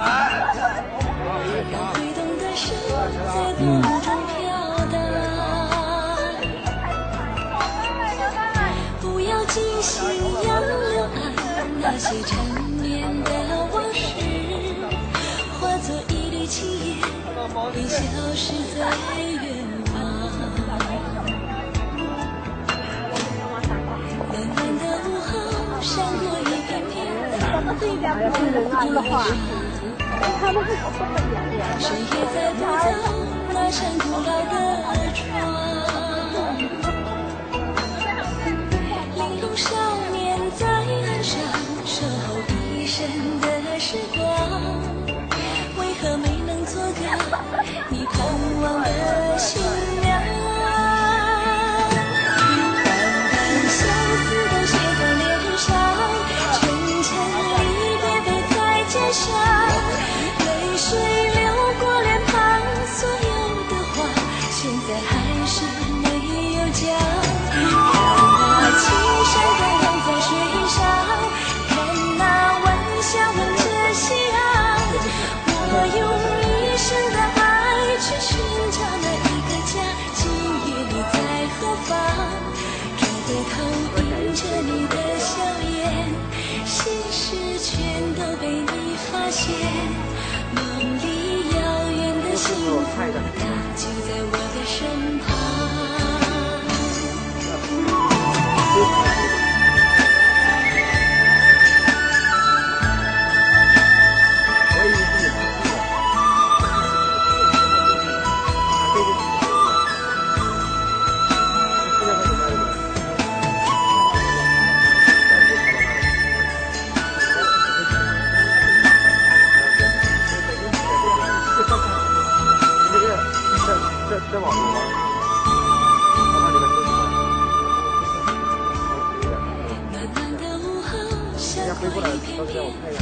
让挥动的手在风中飘荡。不要惊醒杨柳岸那些陈年的往事，化作一缕青烟，便消失在远方。暖暖的午后，闪过一片片风的花。谁也载不走那扇古老的窗。玲珑少年在岸上守候一生的时光，为何没能做个你盼望的新娘？淡淡相思都写在脸上，沉沉离别背在肩上。泪水流过脸庞，所有的话现在还是没有讲。看那青山荡漾在水上，看那晚霞吻着夕阳。我用一生的爱去寻找那一个家，今夜你在何方？转回头迎着你的笑颜，心事全都被你发现。梦里遥远的幸福，它就在我的身旁。 这网络吗？ 暖暖的午后，像过一片片